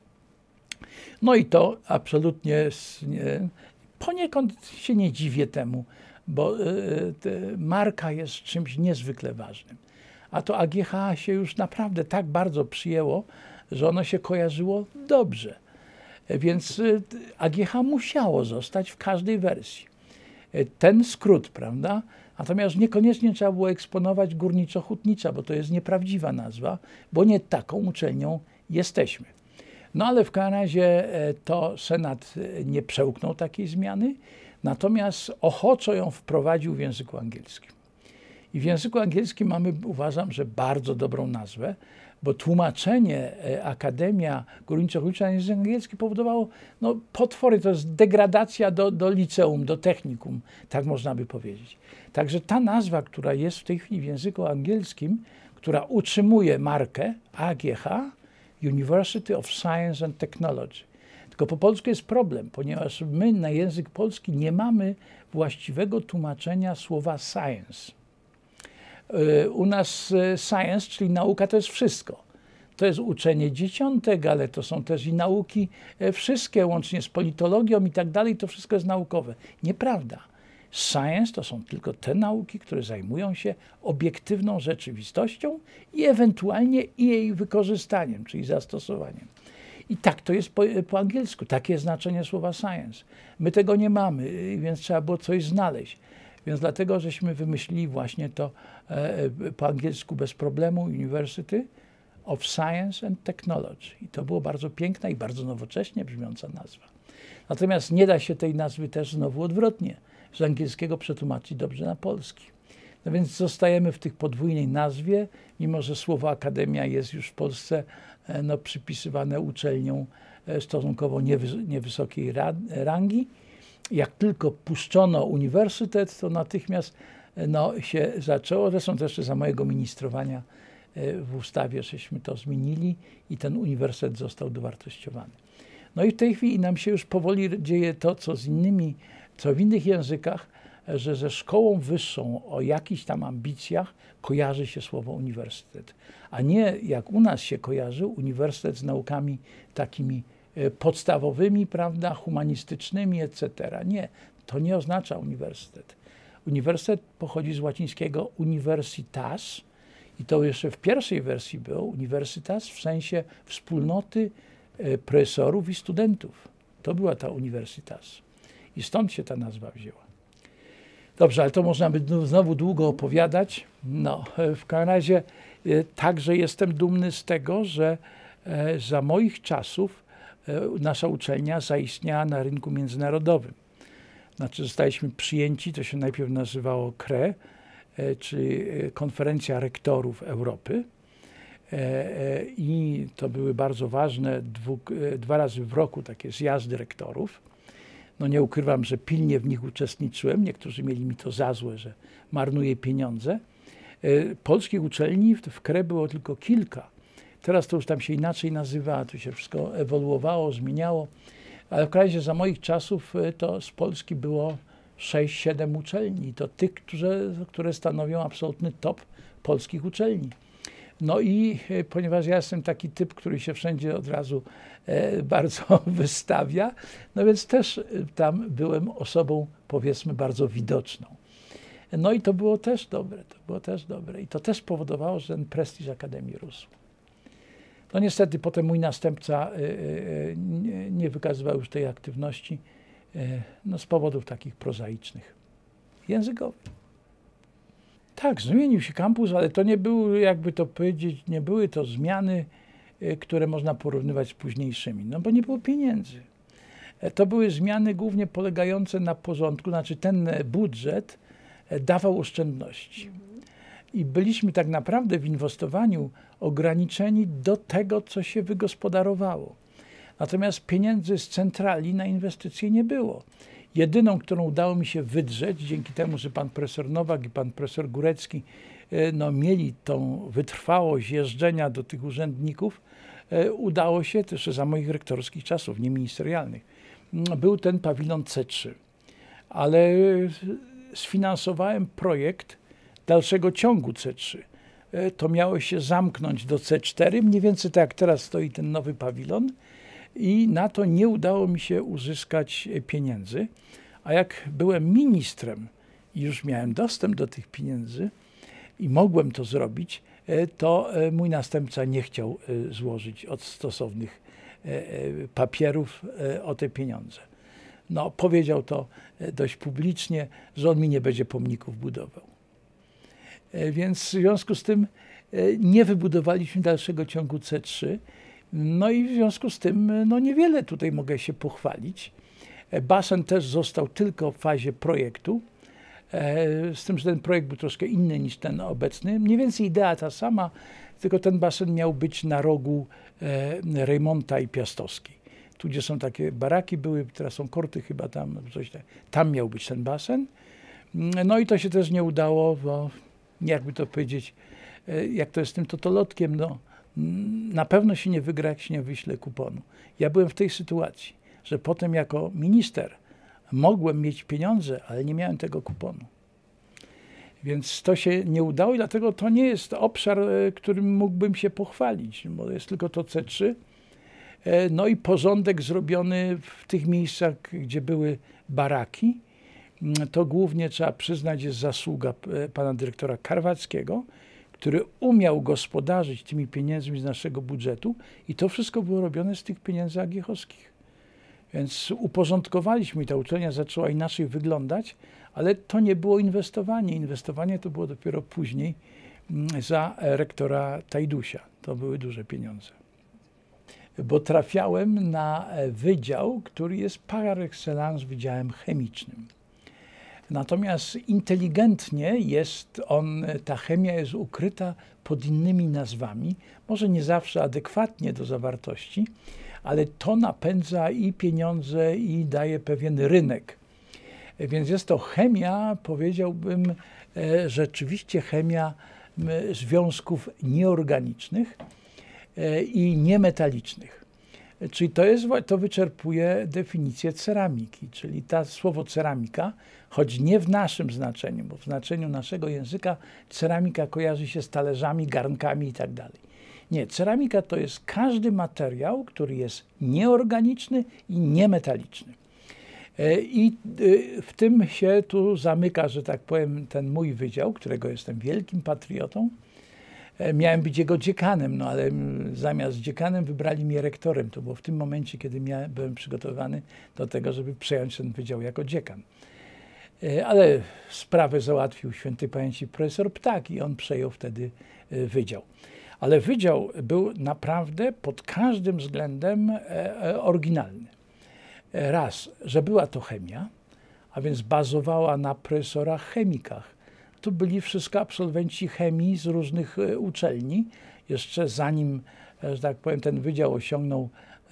No i to absolutnie nie, poniekąd się nie dziwię temu, bo y, marka jest czymś niezwykle ważnym. A to A G H się już naprawdę tak bardzo przyjęło, że ono się kojarzyło dobrze. Więc y, A G H musiało zostać w każdej wersji. Ten skrót, prawda? Natomiast niekoniecznie trzeba było eksponować Górniczo-Hutnicza, bo to jest nieprawdziwa nazwa, bo nie taką uczelnią jesteśmy. No ale w każdym razie to Senat nie przełknął takiej zmiany, natomiast ochoczo ją wprowadził w języku angielskim. I w języku angielskim mamy, uważam, że bardzo dobrą nazwę, bo tłumaczenie Akademia Górniczo-Hutnicza na język angielski powodowało no, potwory, to jest degradacja do, do liceum, do technikum, tak można by powiedzieć. Także ta nazwa, która jest w tej chwili w języku angielskim, która utrzymuje markę A G H, University of Science and Technology. Tylko po polsku jest problem, ponieważ my na język polski nie mamy właściwego tłumaczenia słowa science. U nas science, czyli nauka, to jest wszystko. To jest uczenie dzieciątek, ale to są też i nauki wszystkie, łącznie z politologią i tak dalej, to wszystko jest naukowe. Nieprawda. Science to są tylko te nauki, które zajmują się obiektywną rzeczywistością i ewentualnie jej wykorzystaniem, czyli zastosowaniem. I tak to jest po, po angielsku, takie jest znaczenie słowa science. My tego nie mamy, więc trzeba było coś znaleźć. Więc dlatego, żeśmy wymyślili właśnie to e, po angielsku bez problemu, University of Science and Technology. I to było bardzo piękna i bardzo nowocześnie brzmiąca nazwa. Natomiast nie da się tej nazwy też znowu odwrotnie, z angielskiego przetłumaczyć dobrze na polski. No więc zostajemy w tych podwójnej nazwie, mimo że słowo akademia jest już w Polsce e, no, przypisywane uczelniom e, stosunkowo niewys niewysokiej ra rangi. Jak tylko puszczono uniwersytet, to natychmiast no, się zaczęło. Zresztą też za mojego ministrowania w ustawie żeśmy to zmienili i ten uniwersytet został dowartościowany. No i w tej chwili nam się już powoli dzieje to, co z innymi, co w innych językach, że ze szkołą wyższą o jakichś tam ambicjach kojarzy się słowo uniwersytet, a nie jak u nas się kojarzył uniwersytet z naukami takimi podstawowymi, prawda, humanistycznymi, et cetera. Nie, to nie oznacza uniwersytet. Uniwersytet pochodzi z łacińskiego universitas i to jeszcze w pierwszej wersji było universitas w sensie wspólnoty profesorów i studentów. To była ta universitas. I stąd się ta nazwa wzięła. Dobrze, ale to można by znowu długo opowiadać. No, w każdym razie także jestem dumny z tego, że za moich czasów nasza uczelnia zaistniała na rynku międzynarodowym. Znaczy zostaliśmy przyjęci, to się najpierw nazywało K R E, czyli Konferencja Rektorów Europy. I to były bardzo ważne dwu, dwa razy w roku takie zjazdy rektorów. No nie ukrywam, że pilnie w nich uczestniczyłem. Niektórzy mieli mi to za złe, że marnuję pieniądze. Polskich uczelni w K R E było tylko kilka. Teraz to już tam się inaczej nazywa, to się wszystko ewoluowało, zmieniało. Ale w razie za moich czasów to z Polski było sześć siedem uczelni. I to tych, które, które stanowią absolutny top polskich uczelni. No i ponieważ ja jestem taki typ, który się wszędzie od razu e, bardzo wystawia, no więc też tam byłem osobą, powiedzmy, bardzo widoczną. No i to było też dobre, to było też dobre. I to też powodowało, że ten prestiż Akademii rósł. No niestety potem mój następca e, e, nie, nie wykazywał już tej aktywności, e, no z powodów takich prozaicznych, językowych. Tak, zmienił się kampus, ale to nie były, jakby to powiedzieć, nie były to zmiany, które można porównywać z późniejszymi, no bo nie było pieniędzy. To były zmiany głównie polegające na porządku, znaczy ten budżet dawał oszczędności. I byliśmy tak naprawdę w inwestowaniu ograniczeni do tego, co się wygospodarowało. Natomiast pieniędzy z centrali na inwestycje nie było. Jedyną, którą udało mi się wydrzeć, dzięki temu, że pan profesor Nowak i pan profesor Górecki no, mieli tą wytrwałość jeżdżenia do tych urzędników, udało się, też za moich rektorskich czasów, nie ministerialnych, był ten pawilon C trzy. Ale sfinansowałem projekt dalszego ciągu C trzy. To miało się zamknąć do C cztery, mniej więcej tak jak teraz stoi ten nowy pawilon. I na to nie udało mi się uzyskać pieniędzy. A jak byłem ministrem i już miałem dostęp do tych pieniędzy i mogłem to zrobić, to mój następca nie chciał złożyć od stosownych papierów o te pieniądze. No, powiedział to dość publicznie, że on mi nie będzie pomników budował. Więc w związku z tym nie wybudowaliśmy dalszego ciągu C trzy. No i w związku z tym no niewiele tutaj mogę się pochwalić. Basen też został tylko w fazie projektu, z tym, że ten projekt był troszkę inny niż ten obecny. Mniej więcej idea ta sama, tylko ten basen miał być na rogu Rejmonta i Piastowskiej. Tu, gdzie są takie baraki były, teraz są korty chyba tam, coś tam. Tam miał być ten basen. No i to się też nie udało, bo jakby to powiedzieć, jak to jest z tym totolotkiem, no na pewno się nie wygra, jak się nie wyśle kuponu. Ja byłem w tej sytuacji, że potem jako minister mogłem mieć pieniądze, ale nie miałem tego kuponu. Więc to się nie udało i dlatego to nie jest obszar, którym mógłbym się pochwalić, bo jest tylko to C trzy. No i porządek zrobiony w tych miejscach, gdzie były baraki. To głównie trzeba przyznać jest zasługa pana dyrektora Karwackiego, który umiał gospodarzyć tymi pieniędzmi z naszego budżetu i to wszystko było robione z tych pieniędzy agiechowskich. Więc uporządkowaliśmy i ta uczelnia zaczęła inaczej wyglądać, ale to nie było inwestowanie. Inwestowanie to było dopiero później za rektora Tajdusia. To były duże pieniądze. Bo trafiałem na wydział, który jest par excellence wydziałem chemicznym. Natomiast inteligentnie jest on, ta chemia jest ukryta pod innymi nazwami, może nie zawsze adekwatnie do zawartości, ale to napędza i pieniądze i daje pewien rynek. Więc jest to chemia, powiedziałbym, rzeczywiście chemia związków nieorganicznych i niemetalicznych. Czyli to, jest, to wyczerpuje definicję ceramiki, czyli ta słowo ceramika, choć nie w naszym znaczeniu, bo w znaczeniu naszego języka ceramika kojarzy się z talerzami, garnkami i tak dalej. Nie, ceramika to jest każdy materiał, który jest nieorganiczny i niemetaliczny. I w tym się tu zamyka, że tak powiem, ten mój wydział, którego jestem wielkim patriotą. Miałem być jego dziekanem, no ale zamiast dziekanem wybrali mnie rektorem. To było w tym momencie, kiedy miałem, byłem przygotowany do tego, żeby przejąć ten wydział jako dziekan. Ale sprawę załatwił świętej pamięci profesor Ptak i on przejął wtedy wydział. Ale wydział był naprawdę pod każdym względem oryginalny. Raz, że była to chemia, a więc bazowała na profesorach chemikach. Tu byli wszystko absolwenci chemii z różnych uczelni, jeszcze zanim, że tak powiem, ten wydział osiągnął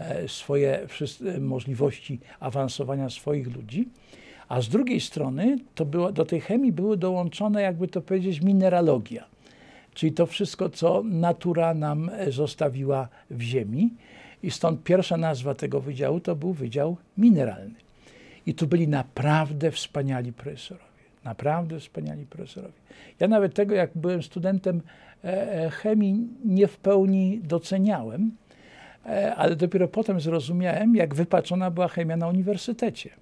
swoje możliwości awansowania swoich ludzi. A z drugiej strony to było, do tej chemii były dołączone, jakby to powiedzieć, mineralogia, czyli to wszystko, co natura nam zostawiła w ziemi. I stąd pierwsza nazwa tego wydziału to był Wydział Mineralny. I tu byli naprawdę wspaniali profesorowie. Naprawdę wspaniali profesorowie. Ja nawet tego, jak byłem studentem chemii, nie w pełni doceniałem, ale dopiero potem zrozumiałem, jak wypaczona była chemia na uniwersytecie.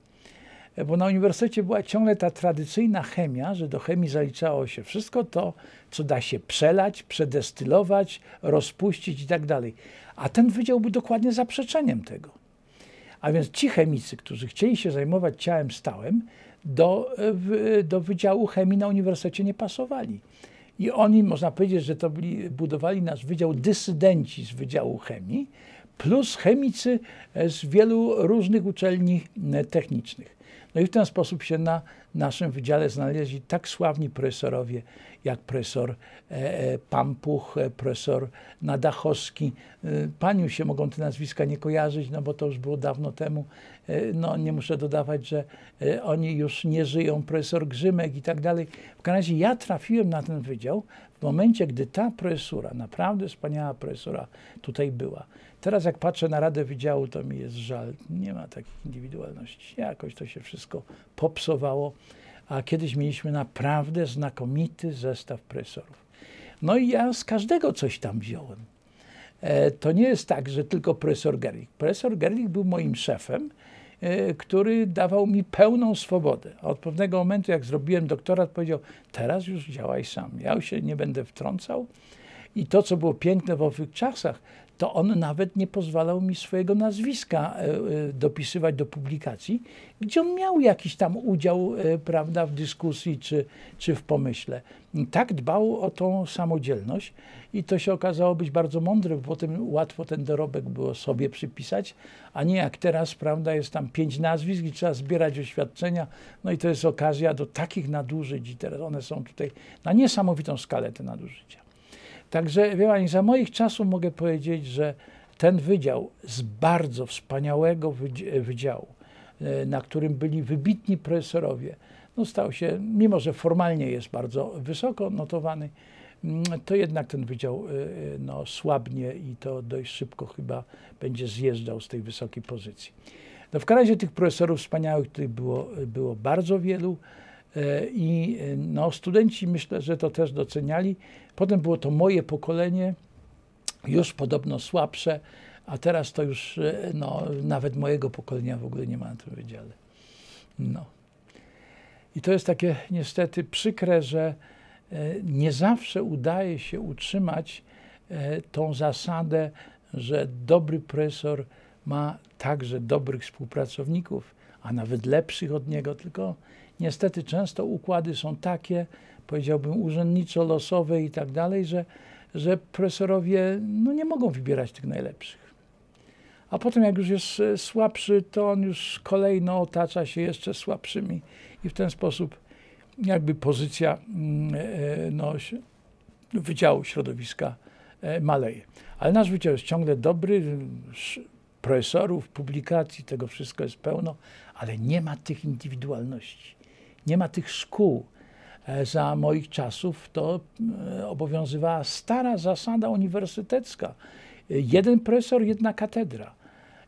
Bo na uniwersytecie była ciągle ta tradycyjna chemia, że do chemii zaliczało się wszystko to, co da się przelać, przedestylować, rozpuścić i tak dalej. A ten wydział był dokładnie zaprzeczeniem tego. A więc ci chemicy, którzy chcieli się zajmować ciałem stałym, do, do Wydziału Chemii na uniwersytecie nie pasowali. I oni, można powiedzieć, że to byli, budowali nasz wydział dysydenci z Wydziału Chemii, plus chemicy z wielu różnych uczelni technicznych. No i w ten sposób się na naszym wydziale znaleźli tak sławni profesorowie, jak profesor e, Pampuch, profesor Nadachowski. E, Paniu się mogą te nazwiska nie kojarzyć, no bo to już było dawno temu. E, no nie muszę dodawać, że e, oni już nie żyją, profesor Grzymek i tak dalej. W każdym razie ja trafiłem na ten wydział w momencie, gdy ta profesura, naprawdę wspaniała profesura tutaj była. Teraz jak patrzę na Radę Wydziału, to mi jest żal. Nie ma takich indywidualności. Jakoś to się wszystko popsowało. A kiedyś mieliśmy naprawdę znakomity zestaw profesorów. No i ja z każdego coś tam wziąłem. E, to nie jest tak, że tylko profesor Gerlich. Profesor Gerlich był moim szefem, e, który dawał mi pełną swobodę. A od pewnego momentu, jak zrobiłem doktorat, powiedział, teraz już działaj sam. Ja już się nie będę wtrącał. I to, co było piękne w owych czasach, to on nawet nie pozwalał mi swojego nazwiska e, dopisywać do publikacji, gdzie on miał jakiś tam udział, e, prawda, w dyskusji czy, czy w pomyśle. I tak dbał o tą samodzielność i to się okazało być bardzo mądre, bo potem łatwo ten dorobek było sobie przypisać, a nie jak teraz, prawda, jest tam pięć nazwisk i trzeba zbierać oświadczenia, no i to jest okazja do takich nadużyć i teraz one są tutaj na niesamowitą skalę, te nadużycia. Także, wie pani, za moich czasów mogę powiedzieć, że ten wydział z bardzo wspaniałego wydziału, na którym byli wybitni profesorowie, no stał się, mimo że formalnie jest bardzo wysoko notowany, to jednak ten wydział no, słabnie i to dość szybko chyba będzie zjeżdżał z tej wysokiej pozycji. No, w każdym razie tych profesorów wspaniałych tutaj było, było bardzo wielu. I no, studenci myślę, że to też doceniali. Potem było to moje pokolenie, już podobno słabsze, a teraz to już no, nawet mojego pokolenia w ogóle nie ma na tym wydziale. No. I to jest takie niestety przykre, że nie zawsze udaje się utrzymać tą zasadę, że dobry profesor ma także dobrych współpracowników, a nawet lepszych od niego, tylko niestety często układy są takie, powiedziałbym urzędniczo-losowe i tak dalej, że, że profesorowie no, nie mogą wybierać tych najlepszych. A potem jak już jest słabszy, to on już kolejno otacza się jeszcze słabszymi i w ten sposób jakby pozycja no, Wydziału Środowiska maleje. Ale nasz wydział jest ciągle dobry, profesorów, publikacji, tego wszystko jest pełno, ale nie ma tych indywidualności. Nie ma tych szkół. Za moich czasów to obowiązywała stara zasada uniwersytecka. Jeden profesor, jedna katedra.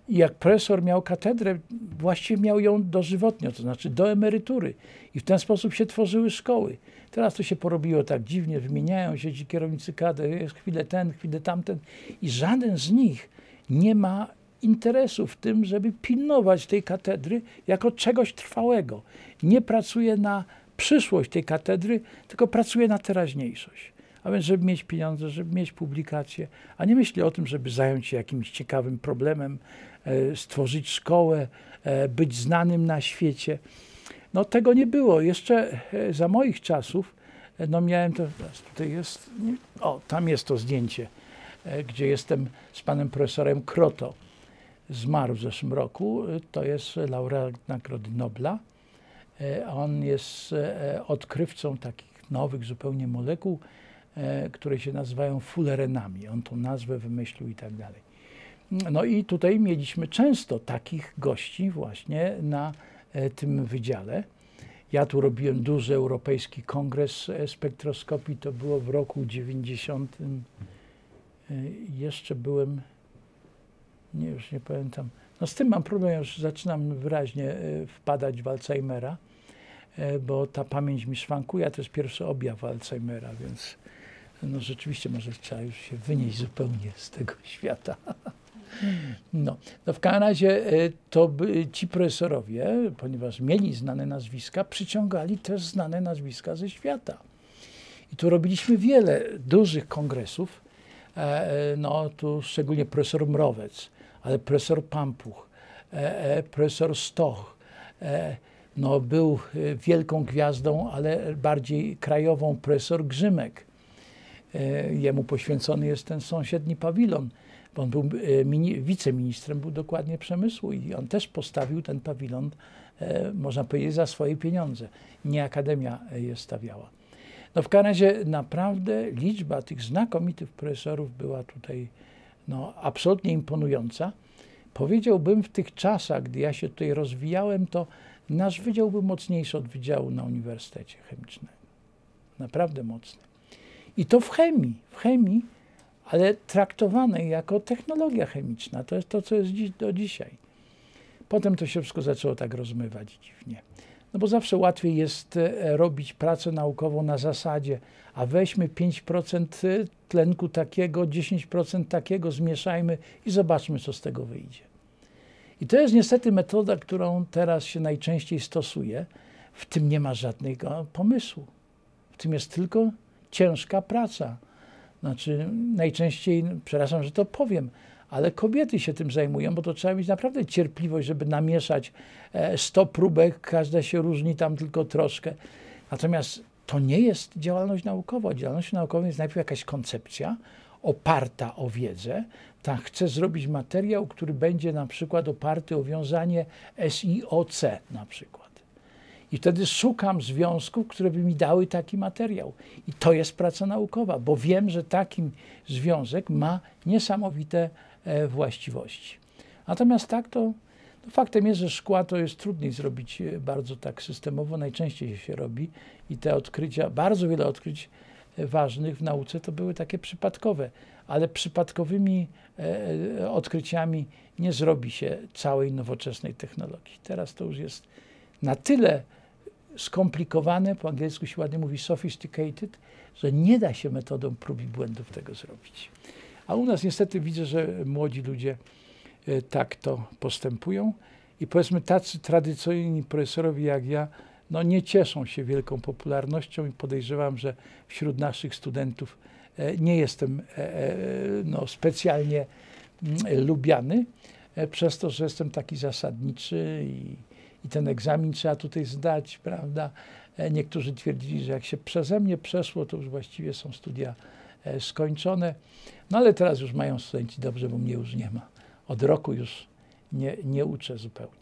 I jak profesor miał katedrę, właściwie miał ją dożywotnio, to znaczy do emerytury. I w ten sposób się tworzyły szkoły. Teraz to się porobiło tak dziwnie, wymieniają się ci kierownicy kadr, jest chwilę ten, chwilę tamten. I żaden z nich nie ma interesu w tym, żeby pilnować tej katedry jako czegoś trwałego. Nie pracuje na przyszłość tej katedry, tylko pracuje na teraźniejszość. A więc, żeby mieć pieniądze, żeby mieć publikacje, a nie myśli o tym, żeby zająć się jakimś ciekawym problemem, e, stworzyć szkołę, e, być znanym na świecie. No tego nie było. Jeszcze e, za moich czasów, e, no miałem to, tutaj jest, nie, o, tam jest to zdjęcie, e, gdzie jestem z panem profesorem Kroto. Zmarł w zeszłym roku, e, to jest laureat Nagrody Nobla. E, on jest e, odkrywcą takich nowych zupełnie molekuł, które się nazywają fullerenami. On tą nazwę wymyślił i tak dalej. No i tutaj mieliśmy często takich gości właśnie na tym wydziale. Ja tu robiłem duży europejski kongres spektroskopii, to było w roku dziewięćdziesiątym. Jeszcze byłem, nie, już nie pamiętam. No z tym mam problem, już zaczynam wyraźnie wpadać w Alzheimera, bo ta pamięć mi szwankuje, to jest pierwszy objaw Alzheimera, więc no rzeczywiście może trzeba już się wynieść zupełnie z tego świata. No, no w każdym razie to by, ci profesorowie, ponieważ mieli znane nazwiska, przyciągali też znane nazwiska ze świata. I tu robiliśmy wiele dużych kongresów, no tu szczególnie profesor Mrowec, ale profesor Pampuch, profesor Stoch, no był wielką gwiazdą, ale bardziej krajową, profesor Grzymek. Jemu poświęcony jest ten sąsiedni pawilon, bo on był mini, wiceministrem, był dokładnie przemysłu i on też postawił ten pawilon, można powiedzieć, za swoje pieniądze. Nie akademia je stawiała. No w każdym razie naprawdę liczba tych znakomitych profesorów była tutaj no, absolutnie imponująca. Powiedziałbym, w tych czasach, gdy ja się tutaj rozwijałem, to nasz wydział był mocniejszy od wydziału na Uniwersytecie Chemicznym. Naprawdę mocny. I to w chemii, w chemii, ale traktowanej jako technologia chemiczna. To jest to, co jest dziś, do dzisiaj. Potem to się wszystko zaczęło tak rozmywać dziwnie. No bo zawsze łatwiej jest robić pracę naukową na zasadzie, a weźmy pięć procent tlenku takiego, dziesięć procent takiego, zmieszajmy i zobaczmy, co z tego wyjdzie. I to jest niestety metoda, którą teraz się najczęściej stosuje. W tym nie ma żadnego pomysłu. W tym jest tylko ciężka praca. Znaczy najczęściej, przepraszam, że to powiem, ale kobiety się tym zajmują, bo to trzeba mieć naprawdę cierpliwość, żeby namieszać sto próbek, każda się różni tam tylko troszkę. Natomiast to nie jest działalność naukowa. Działalność naukowa jest najpierw jakaś koncepcja oparta o wiedzę. Tak, chcę zrobić materiał, który będzie na przykład oparty o wiązanie S I O C na przykład. I wtedy szukam związków, które by mi dały taki materiał. I to jest praca naukowa, bo wiem, że taki związek ma niesamowite e, właściwości. Natomiast tak to, to faktem jest, że szkła to jest trudniej zrobić bardzo tak systemowo, najczęściej się robi i te odkrycia, bardzo wiele odkryć ważnych w nauce to były takie przypadkowe, ale przypadkowymi e, odkryciami nie zrobi się całej nowoczesnej technologii. Teraz to już jest na tyle skomplikowane, po angielsku się ładnie mówi sophisticated, że nie da się metodą prób i błędów tego zrobić. A u nas niestety widzę, że młodzi ludzie e, tak to postępują i powiedzmy tacy tradycyjni profesorowie jak ja, no nie cieszą się wielką popularnością i podejrzewam, że wśród naszych studentów e, nie jestem e, e, no, specjalnie m, lubiany, e, przez to, że jestem taki zasadniczy i, i ten egzamin trzeba tutaj zdać, prawda? E, niektórzy twierdzili, że jak się przeze mnie przeszło, to już właściwie są studia e, skończone. No ale teraz już mają studenci dobrze, bo mnie już nie ma. Od roku już nie, nie uczę zupełnie.